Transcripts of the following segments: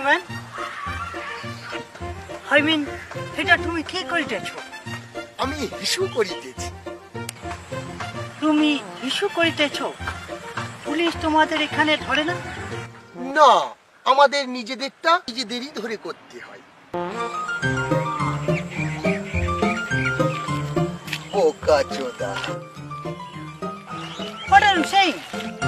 gentleman. I mean, এটা তুমি কি করিতেছো? আমি ইস্যু করিতেছি। তুমি ইস্যু করিতেছো? পুলিশ তোমাদের এখানে ধরে না? না, আমাদের নিজেদেরটা নিজেদেরই ধরে করতে হয়। বোকাচোদা। What are you saying?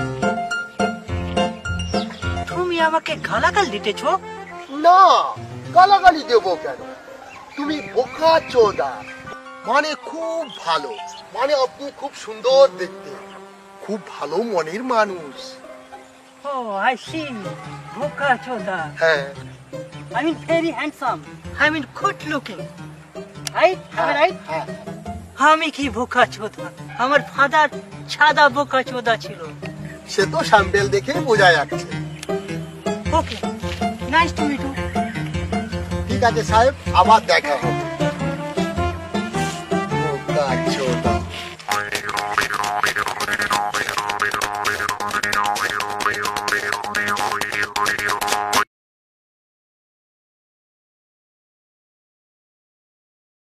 তুমি আমাকে গালাগাল দিতেছো? না, গালাগালি দেবো কেন? তুমি বোকাচোদা মানে খুব ভালো, মানে আপনি খুব সুন্দর দেখতে, খুব ভালো মনের মানুষ। Oh, I see. বোকাচোদা। হ্যাঁ, I mean very handsome. I mean good looking. Right? Am I right? হ্যাঁ। আমি কি বোকাচোদা? আমার ফাদার সাদা বোকাচোদা ছিল। সে তো স্যাম্পেল দেখে বোঝা যাচ্ছে। Okay, nice to meet you. ঠিক আছে সাহেব, আবার দেখা হবে। বোকাচোদা।